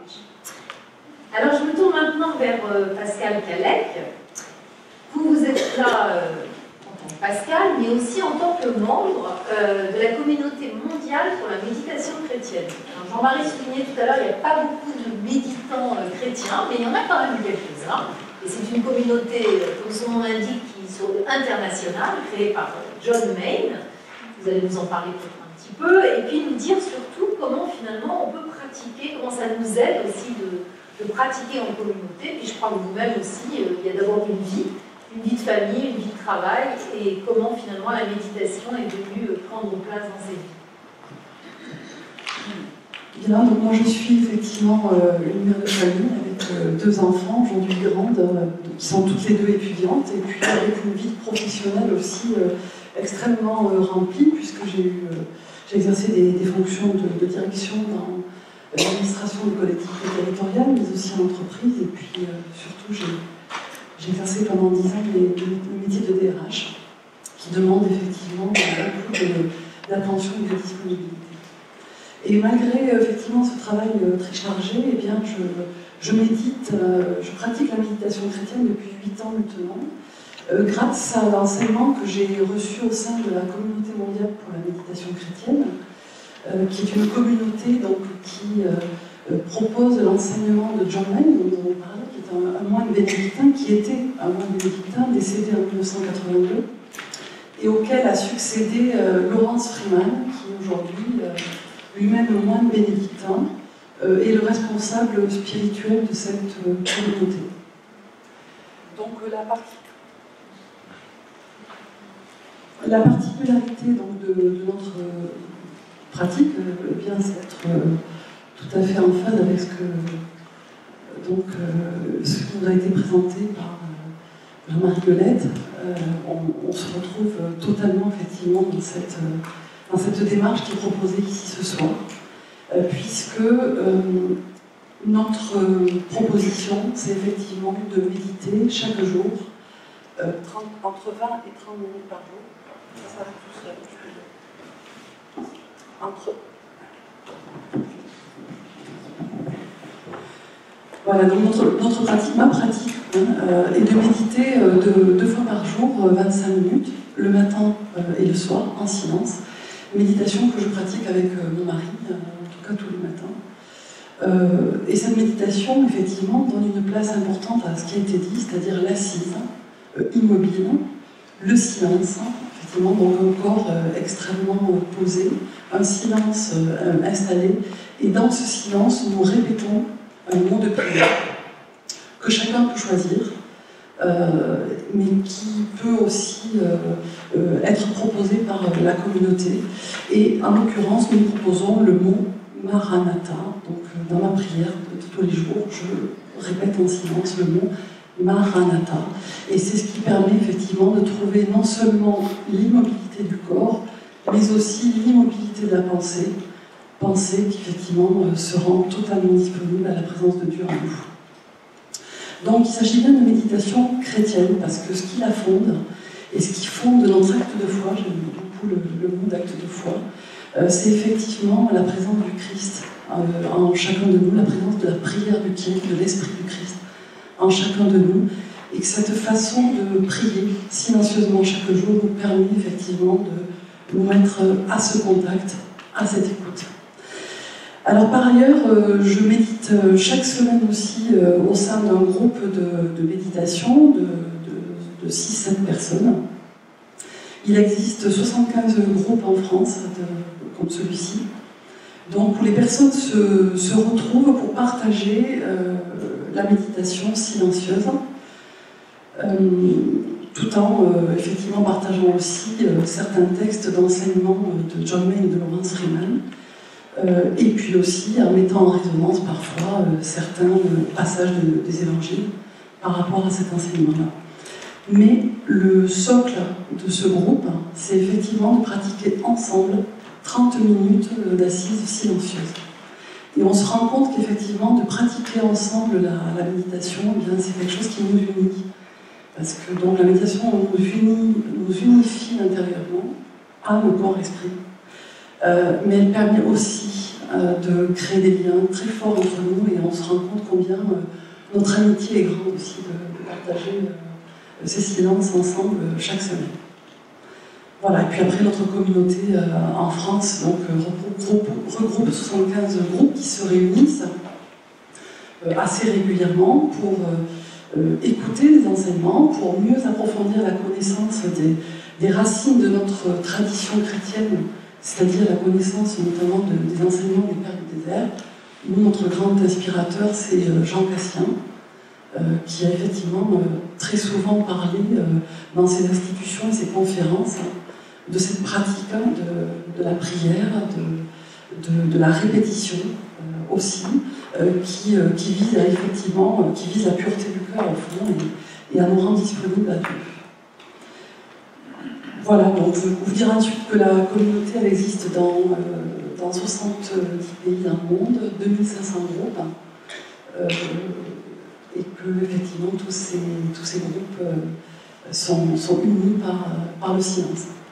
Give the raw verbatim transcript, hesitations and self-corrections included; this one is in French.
démarche. Alors je me tourne maintenant vers euh, Pascal Calec. Vous, vous êtes là euh, en tant que Pascal, mais aussi en tant que membre euh, de la communauté mondiale pour la méditation chrétienne. Jean-Marie soulignait tout à l'heure, il n'y a pas beaucoup de méditants euh, chrétiens, mais il y en a quand même quelques-uns. Et c'est une communauté, comme son nom l'indique, qui est internationale, créée par John Main. Vous allez nous en parler peut-être un petit peu, et puis nous dire surtout comment finalement on peut pratiquer, comment ça nous aide aussi de, de pratiquer en communauté. Puis je crois que vous-même aussi, euh, il y a d'abord une vie, une vie de famille, une vie de travail, et comment finalement la méditation est venue euh, prendre place dans ces vies. Bien, donc moi je suis effectivement euh, une mère de famille avec euh, deux enfants, aujourd'hui grandes, euh, qui sont toutes les deux étudiantes, et puis avec une vie professionnelle aussi euh, extrêmement euh, remplie, puisque j'ai eu, euh, j'ai exercé des, des fonctions de, de direction dans euh, l'administration des collectivités territoriales, mais aussi en entreprise, et puis euh, surtout j'ai, j'ai exercé pendant dix ans les, le métier de D R H, qui demande effectivement beaucoup de, d'attention et de disponibilité. Et malgré effectivement ce travail euh, très chargé, eh bien, je, je médite, euh, je pratique la méditation chrétienne depuis huit ans maintenant, euh, grâce à l'enseignement que j'ai reçu au sein de la communauté mondiale pour la méditation chrétienne, euh, qui est une communauté donc, qui euh, propose l'enseignement de John Main, dont nous avons parlé, qui est un, un moine bénédictin, qui était un moine bénédictin décédé en mille neuf cent quatre-vingt-deux, et auquel a succédé euh, Lawrence Freeman, qui aujourd'hui euh, lui-même le moine bénédictin, euh, est le responsable spirituel de cette euh, communauté. Donc euh, la, partie... la particularité donc, de, de notre euh, pratique euh, vient d'être euh, tout à fait en phase avec ce, que, donc, euh, ce qui nous a été présenté par euh, Jean-Marie Guelette. Euh, on, on se retrouve euh, totalement effectivement dans cette... Euh, dans cette démarche qui est proposée ici ce soir, euh, puisque euh, notre euh, proposition, c'est effectivement de méditer chaque jour, euh, trente, entre vingt et trente minutes par jour. Ça, ça va tout seul. Entre... Voilà, donc notre, notre pratique, ma pratique, hein, euh, est de méditer euh, de, deux fois par jour, euh, vingt-cinq minutes, le matin euh, et le soir, en silence. Méditation que je pratique avec euh, mon mari, euh, en tout cas tous les matins. Euh, et cette méditation, effectivement, donne une place importante à ce qui a été dit, c'est-à-dire l'assise, euh, immobile, le silence, effectivement, dans un corps euh, extrêmement euh, posé, un silence euh, installé, et dans ce silence, nous répétons un mot de prière que chacun peut choisir, Euh, mais qui peut aussi euh, euh, être proposé par euh, la communauté. Et en l'occurrence, nous proposons le mot Maranatha. Donc, euh, dans ma prière de tous les jours, je répète en silence le mot Maranatha. Et c'est ce qui permet effectivement de trouver non seulement l'immobilité du corps, mais aussi l'immobilité de la pensée. Pensée qui effectivement euh, se rend totalement disponible à la présence de Dieu en nous. Donc il s'agit bien de méditation chrétienne, parce que ce qui la fonde, et ce qui fonde notre acte de foi, j'aime beaucoup le, le mot d'acte de foi, euh, c'est effectivement la présence du Christ euh, en chacun de nous, la présence de la prière du King, de l'Esprit du Christ en chacun de nous, et que cette façon de prier silencieusement chaque jour nous permet effectivement de nous mettre à ce contact, à cette écoute. Alors par ailleurs, euh, je médite euh, chaque semaine aussi euh, au sein d'un groupe de, de méditation de, de, de six sept personnes. Il existe soixante-quinze groupes en France de, comme celui-ci, donc où les personnes se, se retrouvent pour partager euh, la méditation silencieuse, euh, tout en euh, effectivement partageant aussi euh, certains textes d'enseignement de John Main et de Lawrence Freeman. Euh, et puis aussi en mettant en résonance parfois euh, certains euh, passages de, des évangiles par rapport à cet enseignement-là. Mais le socle de ce groupe, c'est effectivement de pratiquer ensemble trente minutes d'assises silencieuses. Et on se rend compte qu'effectivement, de pratiquer ensemble la, la méditation, eh bien, c'est quelque chose qui nous unit. Parce que donc, la méditation nous, unit, nous unifie intérieurement, âme, corps, esprit. Euh, mais elle permet aussi euh, de créer des liens très forts entre nous et on se rend compte combien euh, notre amitié est grande aussi de, de partager euh, ces silences ensemble euh, chaque semaine. Voilà, et puis après notre communauté euh, en France donc, euh, regroupe, regroupe soixante-quinze groupes qui se réunissent euh, assez régulièrement pour euh, euh, écouter les enseignements, pour mieux approfondir la connaissance des, des racines de notre tradition chrétienne, c'est-à-dire la connaissance notamment de, des enseignements des Pères du désert. Nous, notre grand inspirateur, c'est euh, Jean Cassien, euh, qui a effectivement euh, très souvent parlé euh, dans ses institutions et ses conférences de cette pratique hein, de, de la prière, de, de, de la répétition euh, aussi, euh, qui, euh, qui vise à effectivement, euh, qui vise la pureté du cœur au fond et, et à nous rendre disponibles à Dieu. Voilà, donc je vais vous dire ensuite que la communauté elle existe dans, euh, dans soixante-dix pays dans le monde, deux mille cinq cents groupes, euh, et que effectivement tous ces, tous ces groupes euh, sont, sont unis par, par le silence.